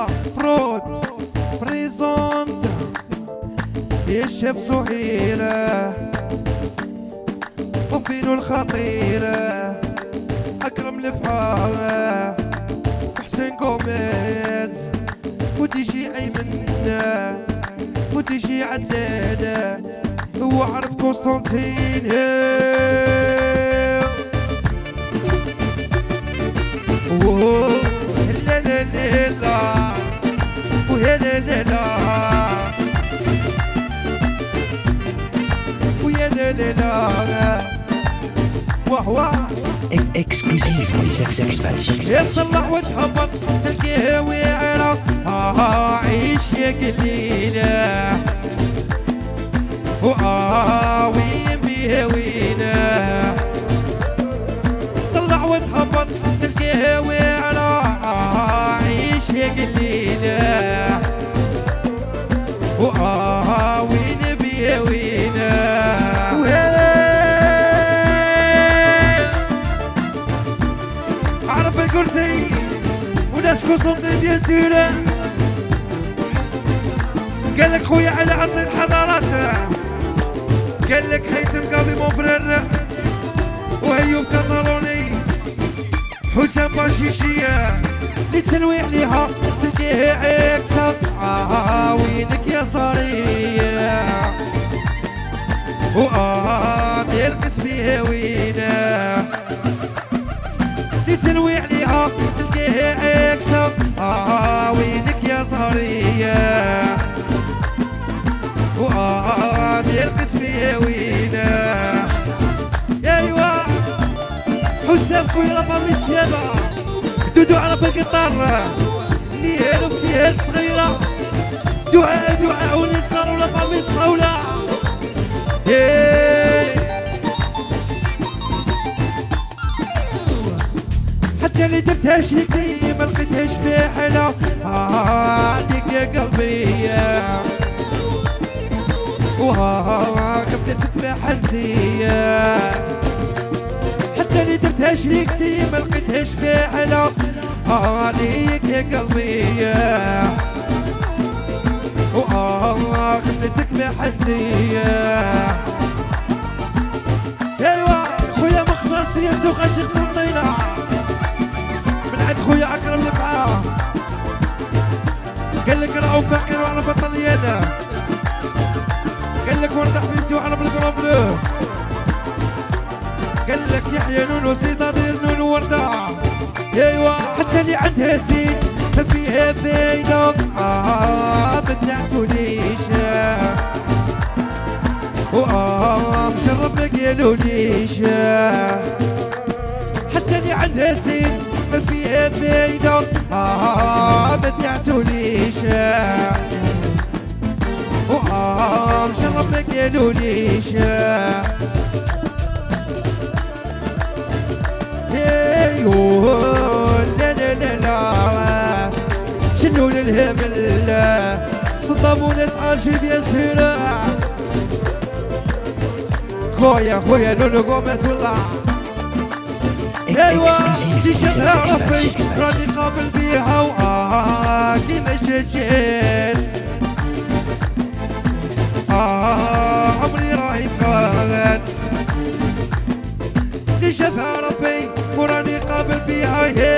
فرود بريزونت الشاب صهيلة وبينو الخطيرة أكرم الفحارة حسين قوميز ودي شي أيمن ودي شي عدانة وعرف قسطنطين لا لا لا لا ويا لا لا لا ويا لا لا لا وهو اكسكلوزيف اكسباتشي يطلع وتهبط تلقيه ويعرف عيش يا قليله وين بيه وينه طلع وتهبط تلقيه ويعرف عيش يا قليله وين بيه وينه الكرسي وناس كوسنطين بيان سور قال لك خويا على عصر الحضارات قال لك هيثم قاضي مفرر وهيوب كاتالوني حسام باشيشية اللي تسلوي عليها تلقيه عكسة وينك يا صارية يلقس بيه وينه تلوي عليها تلقيه عكسة وينك يا صهرية يلقس بيه وينه ايوا حسام خويا رفع مسيالة دودو على بالقطار اللي هي مسيال صغيرة دعاء ونصر ولا فامي الصولة حتى اللي درتهاش ليكي ما لقيتهاش في حلا عليك يا قلبي غبنتك بحنتية حتى اللي درتهاش ليكي ما لقيتهاش في حلا عليك يا قلبي غبنتك بحنتية ايوا خويا مخصص يا غاشي خسرتينا عند خويا أكرم الفعا قال لك راهو فقير وعلى بطليانة قال لك ورد حبيبتي وعلى بالقرب بلو قال لك يحيى نونو سيطادير نونو وردة ايوا حتى اللي عندها زين ما فيها فايدة ما تنعتوليش مشرب ما قالوليش حتى اللي عندها زين ما فيها فايدة ما تنعتوليش مشرب ما قالوليش لا لا لا لا شنو للهبل صداموا ناس عالجيب يا سهرة خويا نونو قومس والله ايوا اللي شافها ربي راني قابل بيها كيما جات عمري راهي بقات اللي شافها ربي وراني قابل بيها